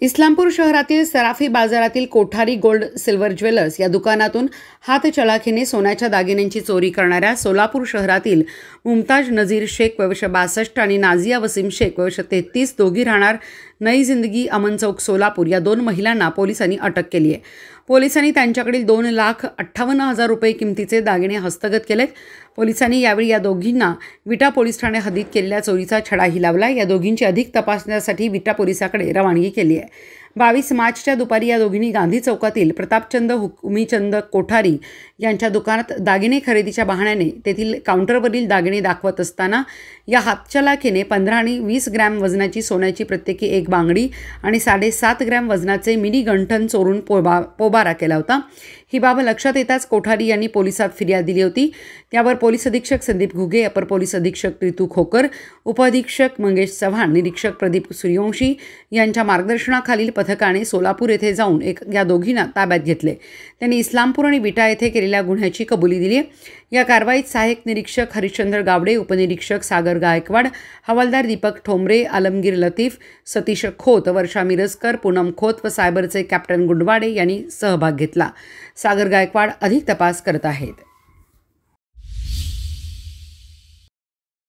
इस्लामपूर शहरातील सराफी बाजारातील Kothari gold silver jewellers या दुकानातून हातचलाखीने सोन्याच्या दागिन्यांची चोरी करणाऱ्या सोलापूर शहरातील मुमताज नजीर शेख वयवर्ष 62 आणि नाझिया वसीम शेख वयवर्ष 33 दोघी राहणार नई जिंदगी अमन चौक सोलापूर या दोन महिलांना पोलिसांनी अटक केली आहे। पोलिसांनी त्यांच्याकडील 2,58,000 रुपये किमतीचे दागिने हस्तगत केलेत। पोलिसांनी यावेळी या दोघींना विटा पोलीस ठाणे हद्दीत केलेल्या चोरीचा छडाही लावला। या दोघींची अधिक तपासण्यासाठी विटा पोलिसांकडे रवानगी केली आहे। 22 मार्चच्या दुपारी या दोघींनी गांधी चौकातील प्रतापचंद हुकुमीचंद कोठारी यांच्या दुकानात दागिने खरेदीच्या बहाण्याने तेथील काउंटरवरील दागिने दाखवत असताना या हातचलाखीने 15 आणि 20 ग्रॅम वजनाची सोन्याची प्रत्येकी एक बांगडी आणि 7.5 ग्रॅम वजनाचे मिनी गंठन चोरून पोबारा केला होता। ही बाब लक्षात येताच कोठारी यांनी पोलिसात फिर्याद दिली होती। त्यावर पोलीस अधीक्षक संदीप घुगे, अपर पोलीस अधीक्षक रितू खोकर, उपअधीक्षक मंगेश चव्हाण, निरीक्षक प्रदीप सूर्यवंशी यांच्या मार्गदर्शनाखालील पथकाने सोलापूर येथे जाऊन या दोघींना ताब्यात घेतले। त्यांनी इस्लामपूर आणि विटा येथे केलेल्या गुन्ह्याची कबुली दिली। या कारवाईत सहाय्यक निरीक्षक हरिश्चंद्र गावडे, उपनिरीक्षक सागर गायकवाड, हवालदार दीपक ठोंबरे, आलमगीर लतीफ, सतीश खोत, वर्षा मिरजकर, पूनम खोत व सायबरचे कॅप्टन गुंडवाडे यांनी सहभाग घेतला। सागर गायकवाड अधिक तपास करत आहेत।